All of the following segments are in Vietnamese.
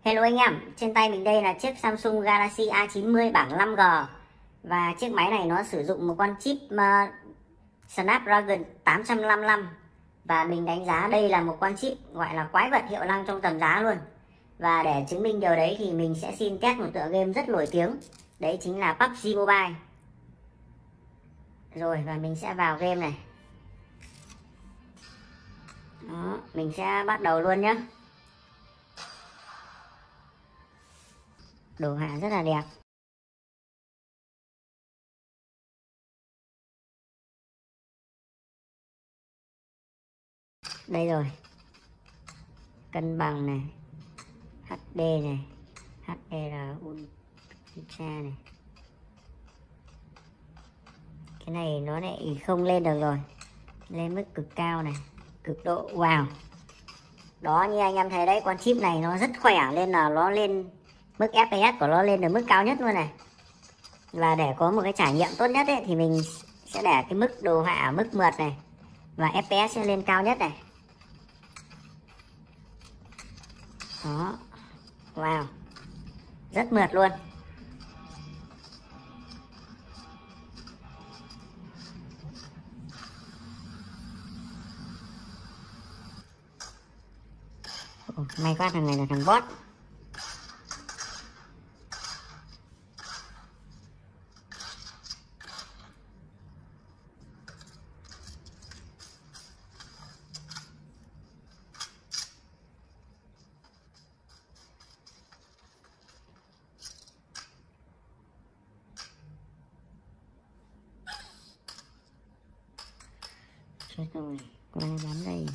Hello anh em, trên tay mình đây là chiếc Samsung Galaxy A90 bảng 5G. Và chiếc máy này nó sử dụng một con chip Snapdragon 855. Và mình đánh giá đây là một con chip gọi là quái vật hiệu năng trong tầm giá luôn. Và để chứng minh điều đấy thì mình sẽ xin test một tựa game rất nổi tiếng. Đấy chính là PUBG Mobile. Rồi và mình sẽ vào game này. Đó, mình sẽ bắt đầu luôn nhé. Đồ họa rất là đẹp. Đây rồi. Cân bằng này, HD này, HDR Ultra này. Cái này nó lại không lên được rồi. Lên mức cực cao này, cực độ. Wow. Đó, như anh em thấy đấy, con chip này nó rất khỏe nên là nó lên mức FPS của nó lên được mức cao nhất luôn này. Và để có một cái trải nghiệm tốt nhất ấy, thì mình sẽ để cái mức đồ họa ở mức mượt này và FPS sẽ lên cao nhất này. Đó. Wow. Rất mượt luôn. May quá thằng này là thằng bot. Chết rồi, con này bắn đây.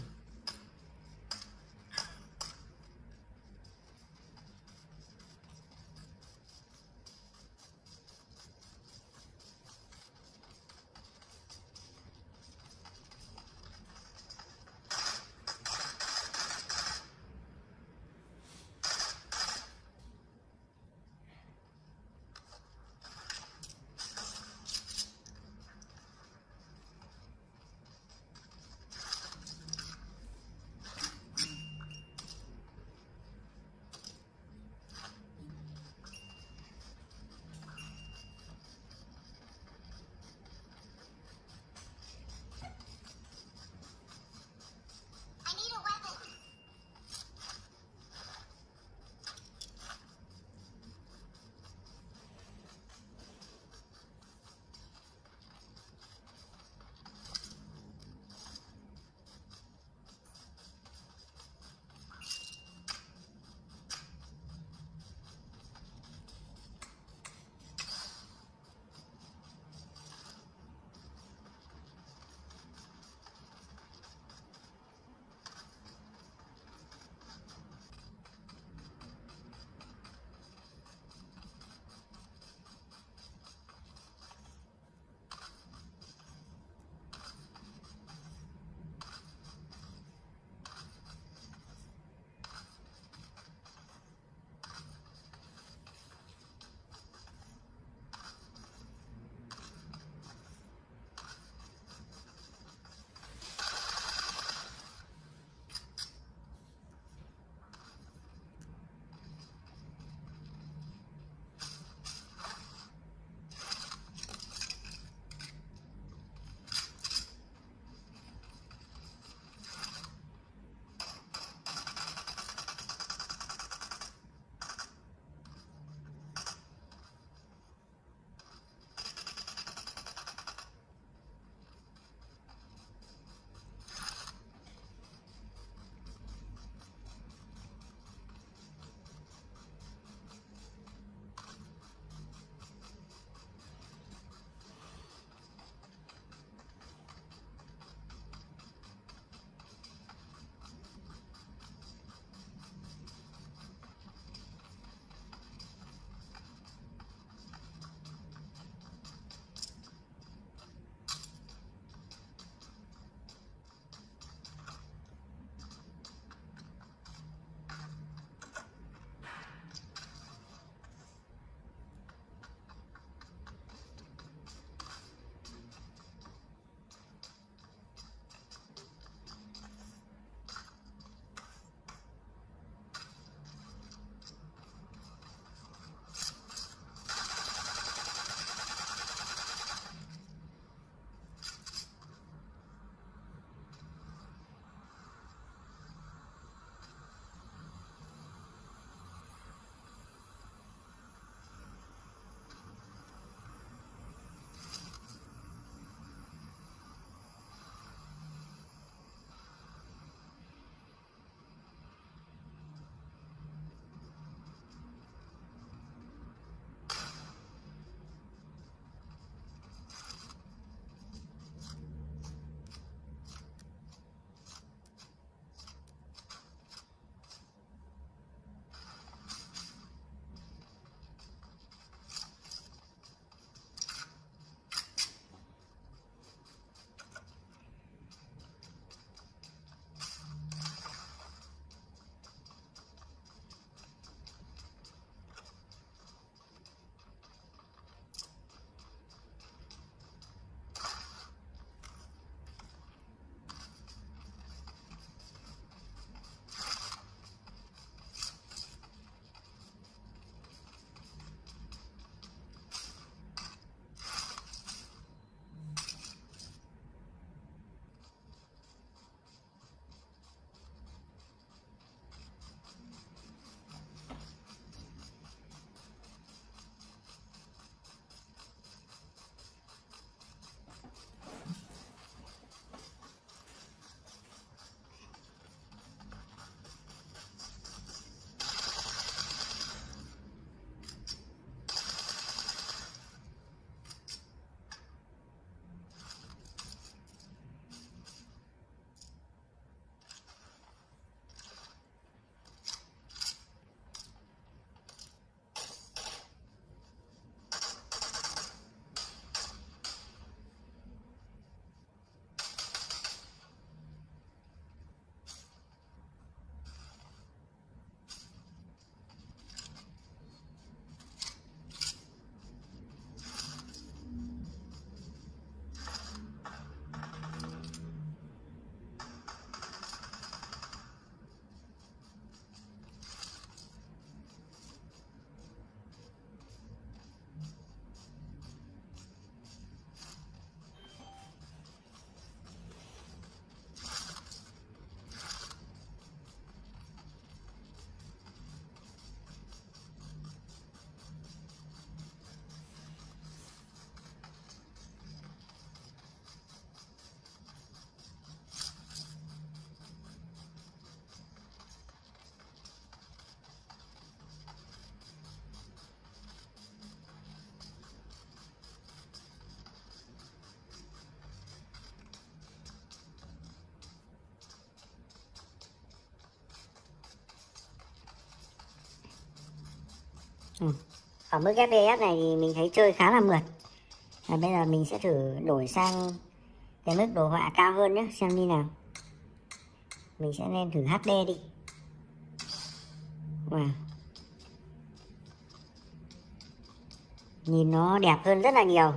Ở mức FPS này thì mình thấy chơi khá là mượt. Bây giờ mình sẽ thử đổi sang cái mức đồ họa cao hơn nhé, xem như nào. Mình sẽ lên thử HD đi. Wow. Nhìn nó đẹp hơn rất là nhiều.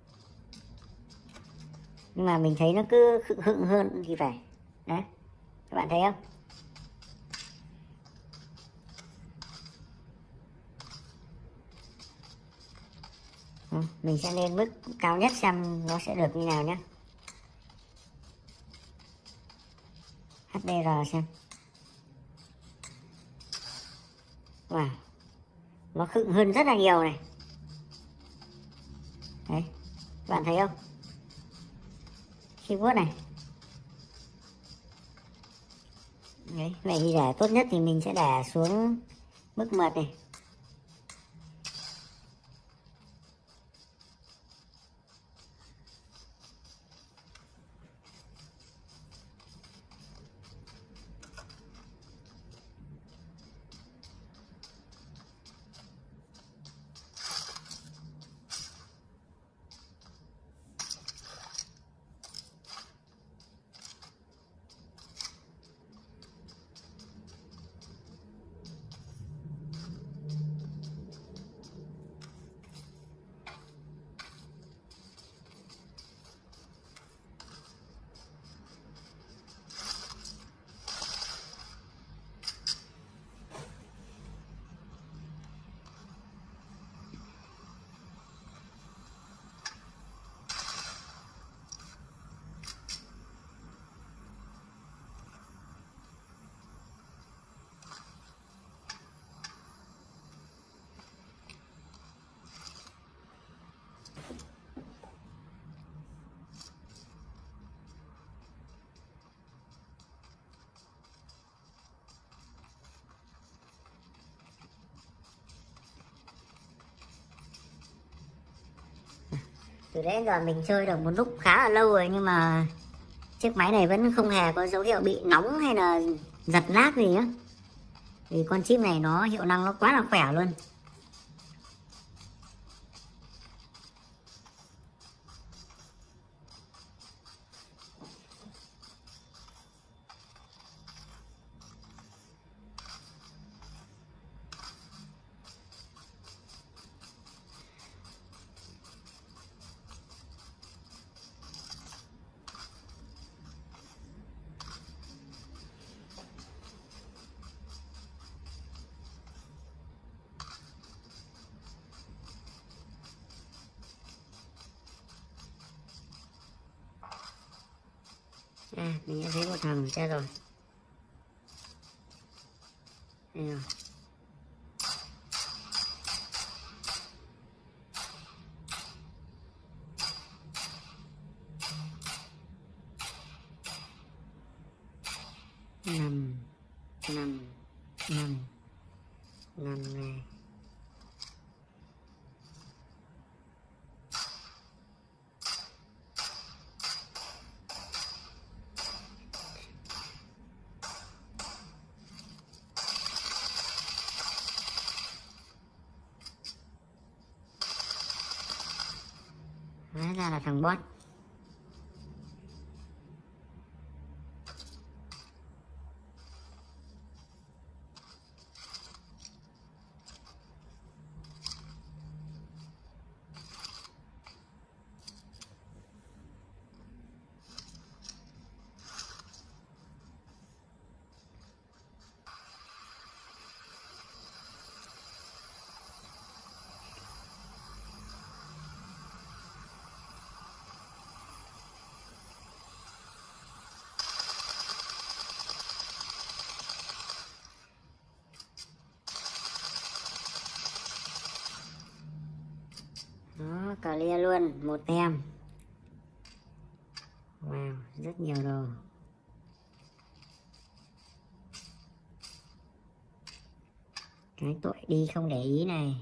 Nhưng mà mình thấy nó cứ khựng khựng hơn thì phải. Đấy, các bạn thấy không? Mình sẽ lên mức cao nhất xem nó sẽ được như nào nhé. HDR xem. Wow, nó khựng hơn rất là nhiều này. Đấy, các bạn thấy không? Keyboard này. Đấy, vậy thì để tốt nhất thì mình sẽ để xuống mức mượt này. Từ đấy giờ mình chơi được một lúc khá là lâu rồi, nhưng mà chiếc máy này vẫn không hề có dấu hiệu bị nóng hay là giật lag gì nhá. Vì con chip này nó hiệu năng nó quá là khỏe luôn. Mình đã thấy một thằng chết rồi. Đây rồi. Nằm này. Hóa ra là thằng bot. Đó, clear luôn, một tem. Wow, rất nhiều đồ. Cái tội đi không để ý này.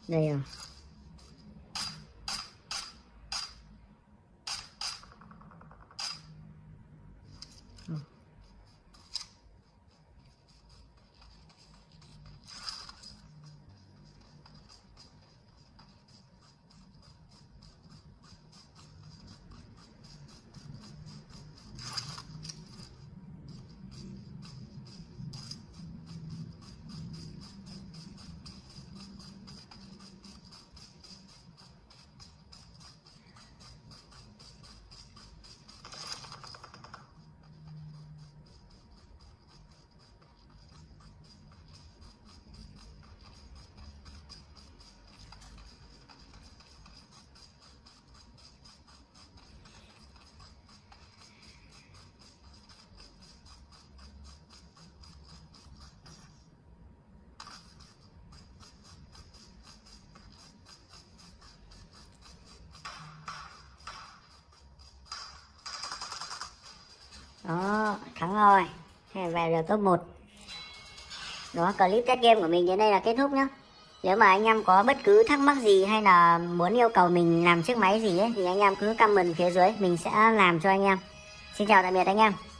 Đây rồi. Đó, thắng rồi. Thế về được top 1. Đó, clip test game của mình đến đây là kết thúc nhá. Nếu mà anh em có bất cứ thắc mắc gì hay là muốn yêu cầu mình làm chiếc máy gì ấy, thì anh em cứ comment phía dưới, mình sẽ làm cho anh em. Xin chào tạm biệt anh em.